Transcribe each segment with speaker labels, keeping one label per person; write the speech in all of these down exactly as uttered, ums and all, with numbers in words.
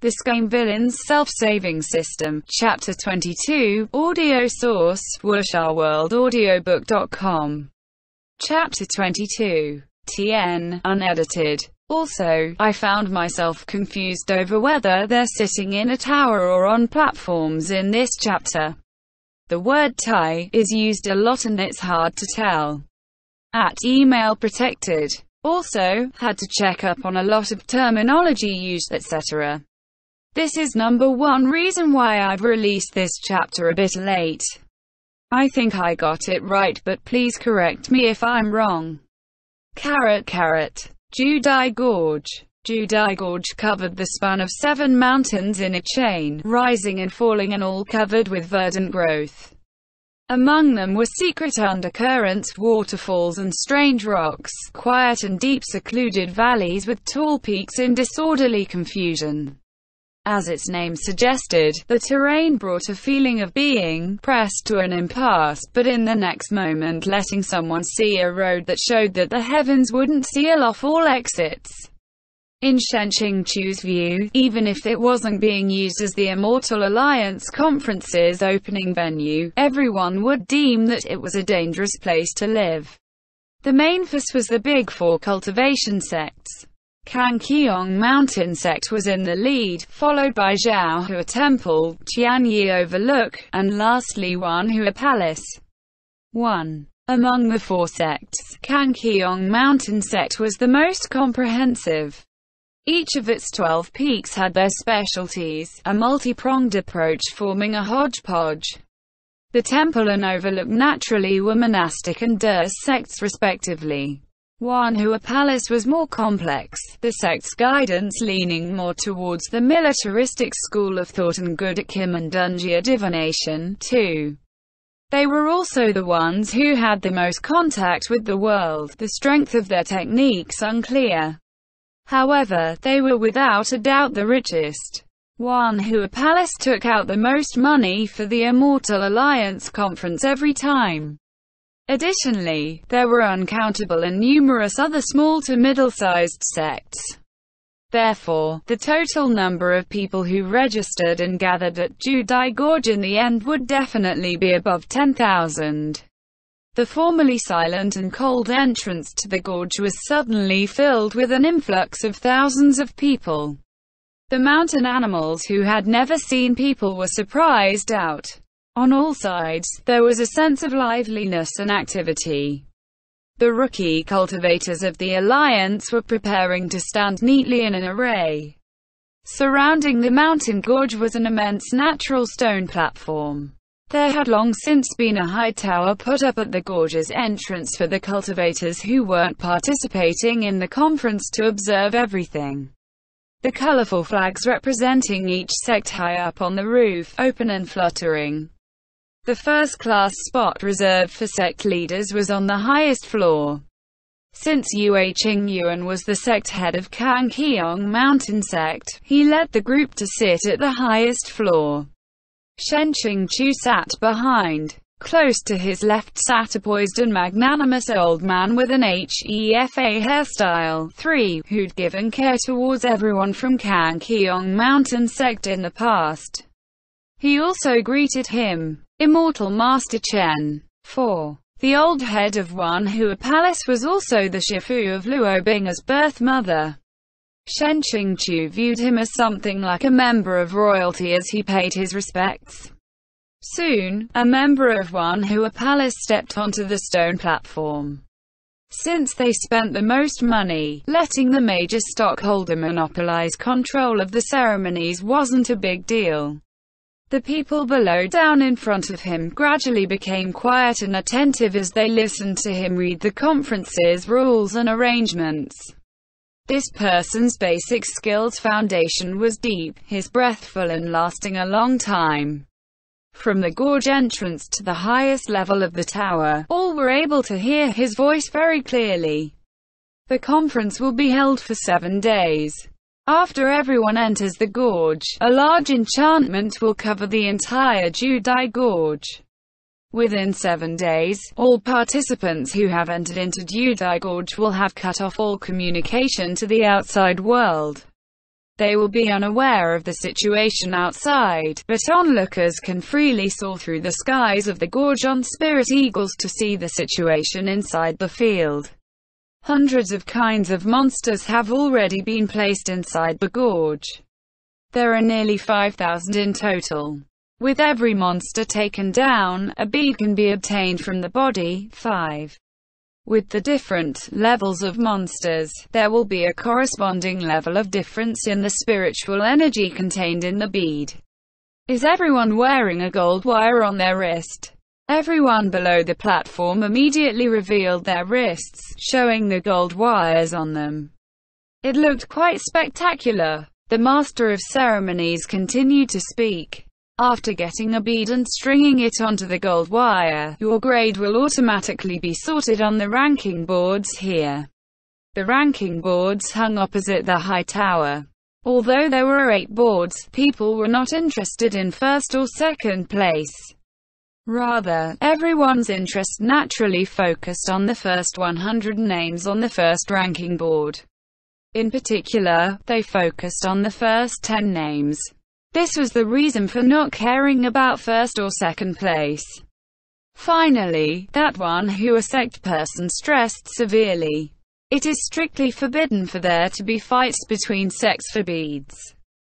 Speaker 1: This Game Villain's Self-Saving System, Chapter twenty-two, Audio Source, wuxia world audiobook dot com. Chapter twenty-two. T N, unedited. Also, I found myself confused over whether they're sitting in a tower or on platforms in this chapter. The word "tai" is used a lot and it's hard to tell. At email protected. Also, had to check up on a lot of terminology used, et cetera. This is number one reason why I've released this chapter a bit late. I think I got it right, but please correct me if I'm wrong. Carrot carrot. Judai Gorge. Judai Gorge covered the span of seven mountains in a chain, rising and falling and all covered with verdant growth. Among them were secret undercurrents, waterfalls and strange rocks, quiet and deep secluded valleys with tall peaks in disorderly confusion. As its name suggested, the terrain brought a feeling of being pressed to an impasse, but in the next moment letting someone see a road that showed that the heavens wouldn't seal off all exits. In Shenxing Chu's view, even if it wasn't being used as the Immortal Alliance Conference's opening venue, everyone would deem that it was a dangerous place to live. The main focus was the Big Four cultivation sects. Kangqiong Mountain sect was in the lead, followed by Zhaohua Temple, Tianyi Overlook, and lastly Wanhua Palace. one. Among the four sects, Kangqiong Mountain sect was the most comprehensive. Each of its twelve peaks had their specialties, a multi-pronged approach forming a hodgepodge. The temple and overlook naturally were monastic and Der sects respectively. Wanhua Palace was more complex, the sect's guidance leaning more towards the militaristic school of thought and good at Kim and Dunjia divination. two. They were also the ones who had the most contact with the world, the strength of their techniques unclear. However, they were without a doubt the richest. Wanhua Palace took out the most money for the Immortal Alliance Conference every time. Additionally, there were uncountable and numerous other small to middle-sized sects. Therefore, the total number of people who registered and gathered at Judai Gorge in the end would definitely be above ten thousand. The formerly silent and cold entrance to the gorge was suddenly filled with an influx of thousands of people. The mountain animals who had never seen people were surprised out. On all sides, there was a sense of liveliness and activity. The rookie cultivators of the Alliance were preparing to stand neatly in an array. Surrounding the mountain gorge was an immense natural stone platform. There had long since been a high tower put up at the gorge's entrance for the cultivators who weren't participating in the conference to observe everything. The colorful flags representing each sect high up on the roof, open and fluttering. The first-class spot reserved for sect leaders was on the highest floor. Since Yue Qingyuan was the sect head of Kangqiong Mountain sect, he led the group to sit at the highest floor. Shenxing Chu sat behind. Close to his left sat a poised and magnanimous old man with an Hefa hairstyle, three, who'd given care towards everyone from Kangqiong Mountain sect in the past. He also greeted him. Immortal Master Chen. four. The old head of Wanhua Palace was also the Shifu of Luo Bing's birth mother. Shenxing Chu viewed him as something like a member of royalty as he paid his respects. Soon, a member of Wanhua Palace stepped onto the stone platform. Since they spent the most money, letting the major stockholder monopolize control of the ceremonies wasn't a big deal. The people below down in front of him gradually became quiet and attentive as they listened to him read the conference's rules and arrangements. This person's basic skills foundation was deep, his breath full and lasting a long time. From the gorge entrance to the highest level of the tower, all were able to hear his voice very clearly. The conference will be held for seven days. After everyone enters the gorge, a large enchantment will cover the entire Judai Gorge. Within seven days, all participants who have entered into Judai Gorge will have cut off all communication to the outside world. They will be unaware of the situation outside, but onlookers can freely soar through the skies of the gorge on spirit eagles to see the situation inside the field. Hundreds of kinds of monsters have already been placed inside the gorge. There are nearly five thousand in total. With every monster taken down, a bead can be obtained from the body. five. With the different levels of monsters, there will be a corresponding level of difference in the spiritual energy contained in the bead. Is everyone wearing a gold wire on their wrist? Everyone below the platform immediately revealed their wrists, showing the gold wires on them. It looked quite spectacular. The master of ceremonies continued to speak. After getting a bead and stringing it onto the gold wire, your grade will automatically be sorted on the ranking boards here. The ranking boards hung opposite the high tower. Although there were eight boards, people were not interested in first or second place. Rather, everyone's interest naturally focused on the first one hundred names on the first ranking board. In particular, they focused on the first ten names. This was the reason for not caring about first or second place. Finally, that one who a sect person stressed severely. It is strictly forbidden for there to be fights between sects for beads.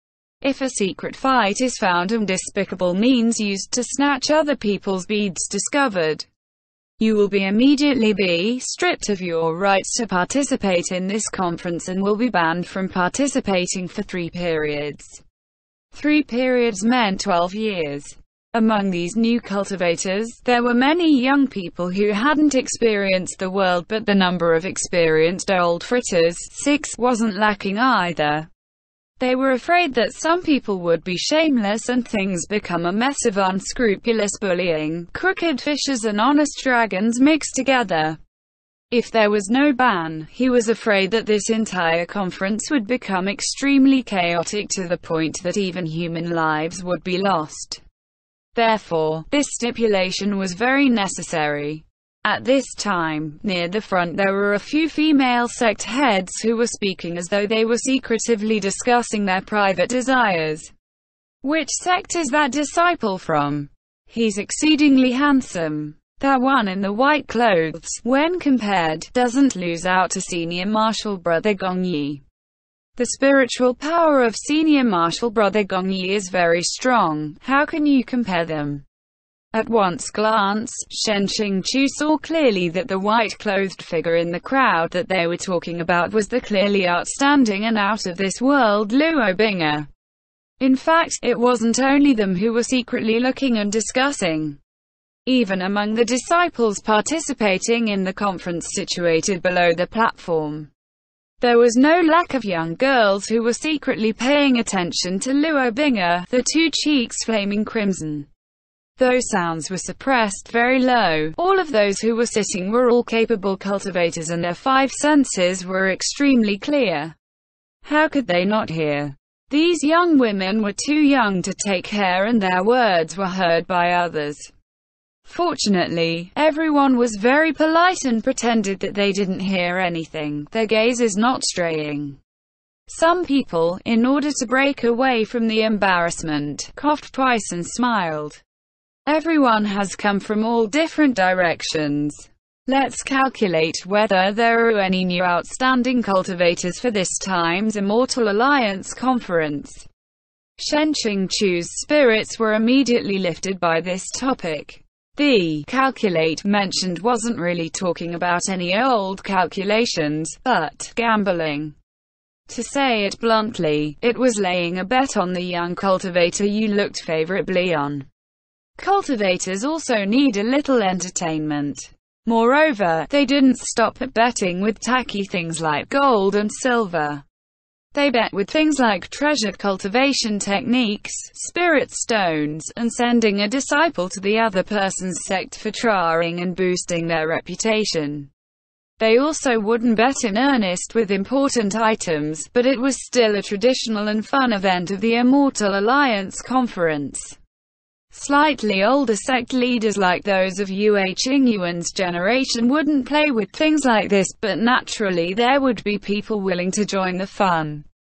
Speaker 1: If a secret fight is found and despicable means used to snatch other people's beads discovered, you will be immediately be stripped of your rights to participate in this conference and will be banned from participating for three periods. Three periods meant twelve years. Among these new cultivators, there were many young people who hadn't experienced the world, but the number of experienced old fritters, six, wasn't lacking either. They were afraid that some people would be shameless and things become a mess of unscrupulous bullying, crooked fishers and honest dragons mixed together. If there was no ban, he was afraid that this entire conference would become extremely chaotic to the point that even human lives would be lost. Therefore, this stipulation was very necessary. At this time, near the front there were a few female sect heads who were speaking as though they were secretively discussing their private desires. Which sect is that disciple from? He's exceedingly handsome. That one in the white clothes, when compared, doesn't lose out to Senior Marshal Brother Gongyi. The spiritual power of Senior Marshal Brother Gongyi is very strong. How can you compare them? At once glance, Shen Qingchu saw clearly that the white-clothed figure in the crowd that they were talking about was the clearly outstanding and out-of-this-world Luo Bing'er. In fact, it wasn't only them who were secretly looking and discussing. Even among the disciples participating in the conference situated below the platform, there was no lack of young girls who were secretly paying attention to Luo Bing'er, the two cheeks flaming crimson. Though sounds were suppressed very low, all of those who were sitting were all capable cultivators and their five senses were extremely clear. How could they not hear? These young women were too young to take care and their words were heard by others. Fortunately, everyone was very polite and pretended that they didn't hear anything, their gazes not straying. Some people, in order to break away from the embarrassment, coughed twice and smiled. Everyone has come from all different directions. Let's calculate whether there are any new outstanding cultivators for this time's Immortal Alliance conference. Shen Qingchu's spirits were immediately lifted by this topic. The calculate mentioned wasn't really talking about any old calculations, but gambling. To say it bluntly, it was laying a bet on the young cultivator you looked favorably on. Cultivators also need a little entertainment. Moreover, they didn't stop at betting with tacky things like gold and silver. They bet with things like treasure cultivation techniques, spirit stones, and sending a disciple to the other person's sect for trying and boosting their reputation. They also wouldn't bet in earnest with important items, but it was still a traditional and fun event of the Immortal Alliance conference. Slightly older sect leaders like those of Yue Qingyuan's generation wouldn't play with things like this, but naturally there would be people willing to join the fun.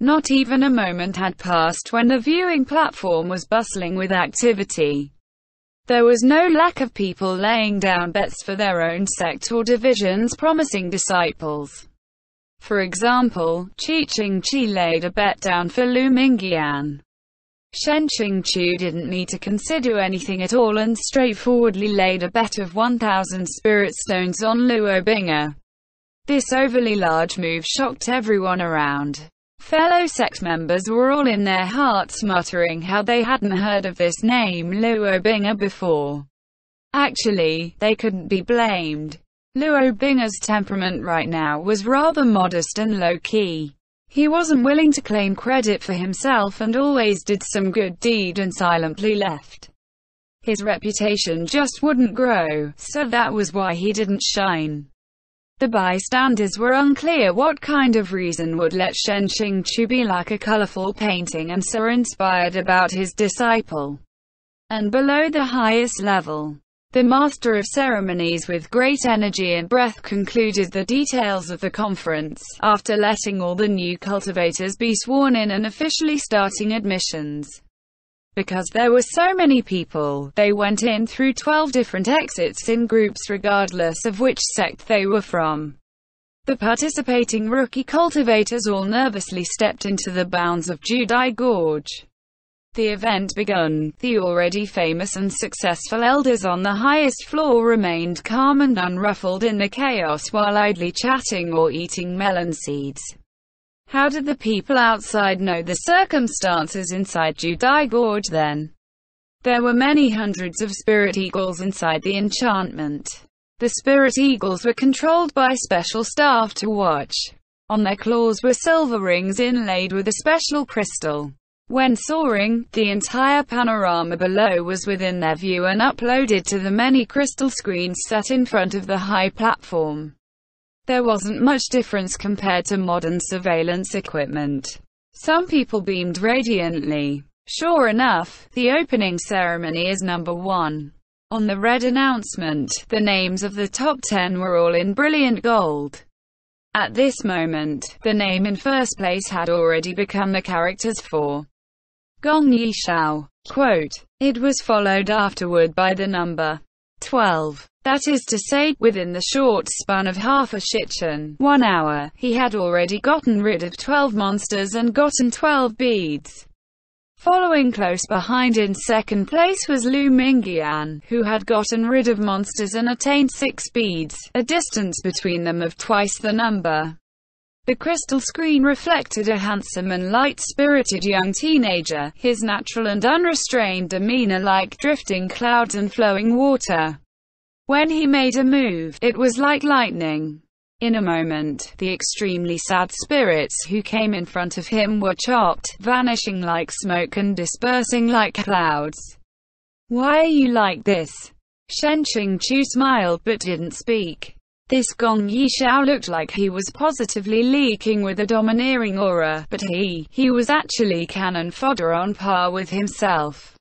Speaker 1: Not even a moment had passed when the viewing platform was bustling with activity. There was no lack of people laying down bets for their own sect or divisions, promising disciples. For example, Chi Ching-chi laid a bet down for Lu Mingyan. Shen Qingchu didn't need to consider anything at all and straightforwardly laid a bet of one thousand spirit stones on Luo Bing'er. This overly large move shocked everyone around. Fellow sect members were all in their hearts muttering how they hadn't heard of this name Luo Bing'er before. Actually, they couldn't be blamed. Luo Bing'er's temperament right now was rather modest and low-key. He wasn't willing to claim credit for himself and always did some good deed and silently left. His reputation just wouldn't grow, so that was why he didn't shine. The bystanders were unclear what kind of reason would let Shen Qingchu be like a colorful painting and so inspired about his disciple. And below the highest level, the master of ceremonies with great energy and breath concluded the details of the conference, after letting all the new cultivators be sworn in and officially starting admissions. Because there were so many people, they went in through twelve different exits in groups regardless of which sect they were from. The participating rookie cultivators all nervously stepped into the bounds of Judai Gorge. The event begun. The already famous and successful elders on the highest floor remained calm and unruffled in the chaos while idly chatting or eating melon seeds. How did the people outside know the circumstances inside Judai Gorge then? There were many hundreds of spirit eagles inside the enchantment. The spirit eagles were controlled by special staff to watch. On their claws were silver rings inlaid with a special crystal. When soaring, the entire panorama below was within their view and uploaded to the many crystal screens set in front of the high platform. There wasn't much difference compared to modern surveillance equipment. Some people beamed radiantly. Sure enough, the opening ceremony is number one. On the red announcement, the names of the top ten were all in brilliant gold. At this moment, the name in first place had already become the characters for Gong Yishao. Quote, it was followed afterward by the number twelve. That is to say, within the short span of half a shichen, one hour, he had already gotten rid of twelve monsters and gotten twelve beads. Following close behind in second place was Lu Mingyan, who had gotten rid of monsters and attained six beads, a distance between them of twice the number. The crystal screen reflected a handsome and light-spirited young teenager, his natural and unrestrained demeanor like drifting clouds and flowing water. When he made a move, it was like lightning. In a moment, the extremely sad spirits who came in front of him were chopped, vanishing like smoke and dispersing like clouds. Why are you like this? Shen Qingchu smiled but didn't speak. This Gong Yishao looked like he was positively leaking with a domineering aura, but he, he was actually cannon fodder on par with himself.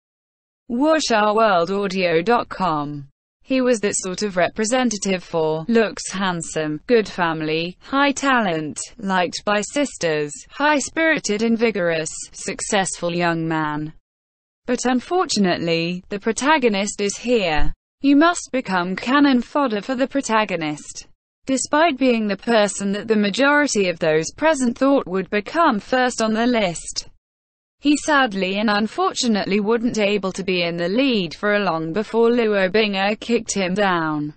Speaker 1: Wuxia World Audio dot com. He was that sort of representative for looks handsome, good family, high talent, liked by sisters, high-spirited and vigorous, successful young man. But unfortunately, the protagonist is here. You must become cannon fodder for the protagonist. Despite being the person that the majority of those present thought would become first on the list, he sadly and unfortunately wouldn't able to be in the lead for long before Luo Bing'er kicked him down.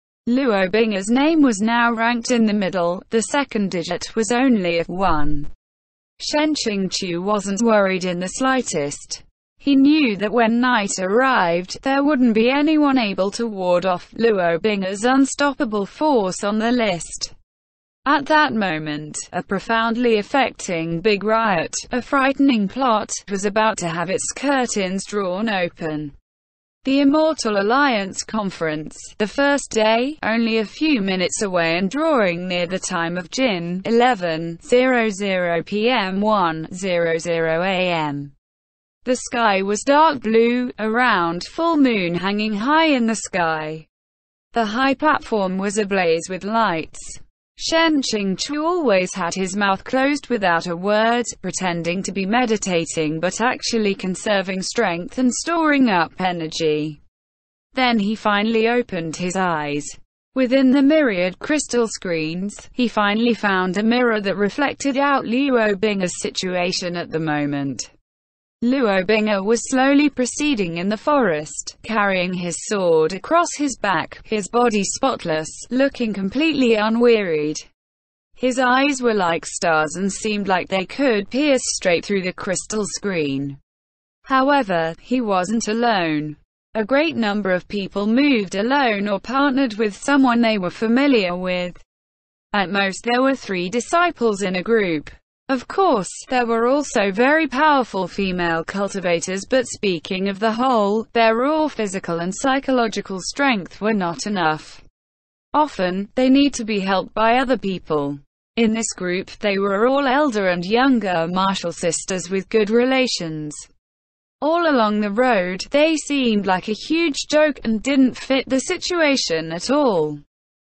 Speaker 1: Luo Bing'er's name was now ranked in the middle, the second digit was only a one. Shen Qingchu wasn't worried in the slightest. He knew that when night arrived, there wouldn't be anyone able to ward off Luo Bing'er's unstoppable force on the list. At that moment, a profoundly affecting big riot, a frightening plot, was about to have its curtains drawn open. The Immortal Alliance Conference, the first day, only a few minutes away and drawing near the time of Jin, eleven hundred p m one hundred a m The sky was dark blue, a round full moon hanging high in the sky. The high platform was ablaze with lights. Shen Qingchu always had his mouth closed without a word, pretending to be meditating but actually conserving strength and storing up energy. Then he finally opened his eyes. Within the myriad crystal screens, he finally found a mirror that reflected out Luo Binger's situation at the moment. Luo Binger was slowly proceeding in the forest, carrying his sword across his back, his body spotless, looking completely unwearied. His eyes were like stars and seemed like they could pierce straight through the crystal screen. However, he wasn't alone. A great number of people moved alone or partnered with someone they were familiar with. At most there were three disciples in a group. Of course, there were also very powerful female cultivators, but speaking of the whole, their raw physical and psychological strength were not enough. Often, they need to be helped by other people. In this group, they were all elder and younger martial sisters with good relations. All along the road, they seemed like a huge joke and didn't fit the situation at all.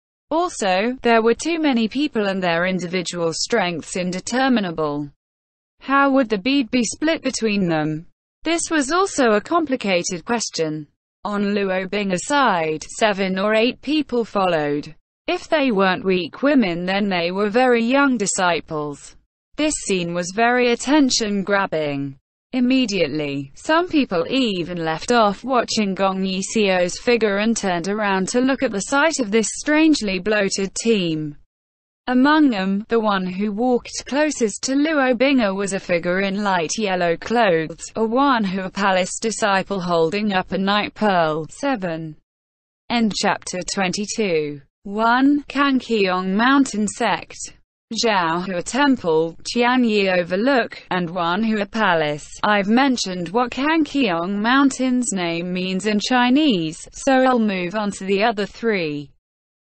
Speaker 1: Also, there were too many people and their individual strengths indeterminable. How would the bead be split between them? This was also a complicated question. On Luo Binger's side, seven or eight people followed. If they weren't weak women, then they were very young disciples. This scene was very attention-grabbing. Immediately, some people even left off watching Gong Yixio's figure and turned around to look at the sight of this strangely bloated team. Among them, the one who walked closest to Luo Binger was a figure in light yellow clothes, a Wanhua Palace disciple holding up a night pearl. seven. End chapter twenty-two. one. Kangqiong Mountain Sect. Zhaohua Temple, Tianyi Overlook, and Wanhua Palace. I've mentioned what Kangqiong Mountain's name means in Chinese, so I'll move on to the other three.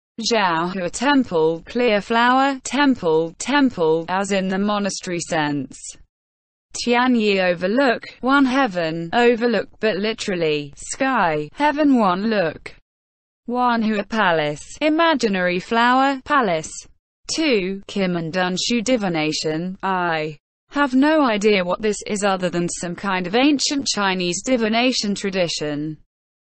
Speaker 1: Zhaohua Temple, clear flower, temple, temple, as in the monastery sense. Tianyi Overlook, one heaven, overlook but literally, sky, heaven one look. Wanhua Palace, imaginary flower, palace. two. Kim and Dunshu divination. I have no idea what this is other than some kind of ancient Chinese divination tradition.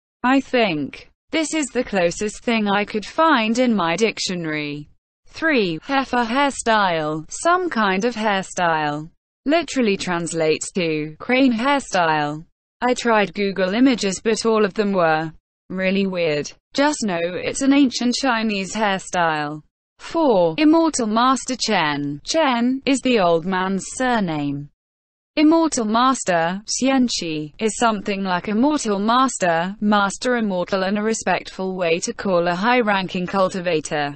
Speaker 1: I think this is the closest thing I could find in my dictionary. three. Heifer hairstyle. Some kind of hairstyle. Literally translates to crane hairstyle. I tried Google Images but all of them were really weird. Just know it's an ancient Chinese hairstyle. four. Immortal Master Chen. Chen is the old man's surname. Immortal Master, Xianqi, is something like Immortal Master, Master Immortal, and a respectful way to call a high-ranking cultivator.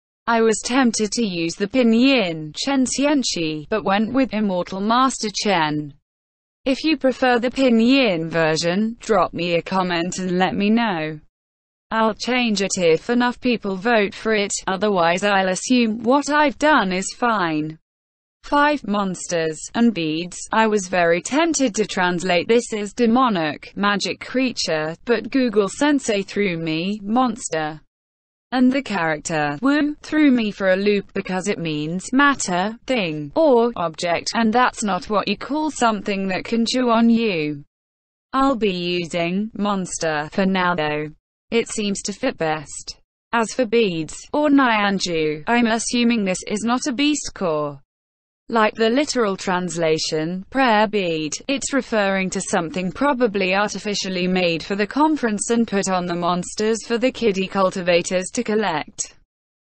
Speaker 1: I was tempted to use the pinyin Chen Xianqi, but went with Immortal Master Chen. If you prefer the pinyin version, drop me a comment and let me know. I'll change it if enough people vote for it, otherwise I'll assume what I've done is fine. five. Monsters and beads. I was very tempted to translate this as demonic, magic creature, but Google Sensei threw me, monster. And the character, Wu, threw me for a loop because it means matter, thing, or object, and that's not what you call something that can chew on you. I'll be using monster for now though. It seems to fit best. As for beads, or Nianju, I'm assuming this is not a beast core. Like the literal translation, prayer bead, it's referring to something probably artificially made for the conference and put on the monsters for the kiddie cultivators to collect.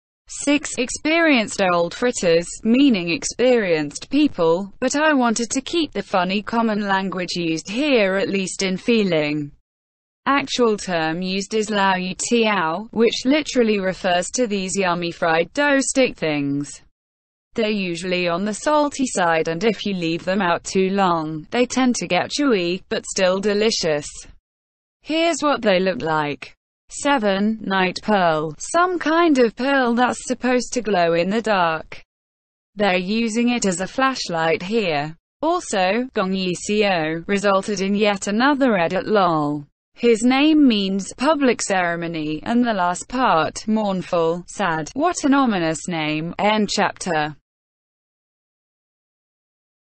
Speaker 1: six. Experienced old fritters, meaning experienced people, but I wanted to keep the funny common language used here at least in feeling. Actual term used is lao yu tiao, which literally refers to these yummy fried dough stick things. They're usually on the salty side, and if you leave them out too long, they tend to get chewy, but still delicious. Here's what they look like. seven. Night pearl. Some kind of pearl that's supposed to glow in the dark. They're using it as a flashlight here. Also, Gong Yixio resulted in yet another edit lol. His name means public ceremony, and the last part, mournful, sad. What an ominous name. End chapter.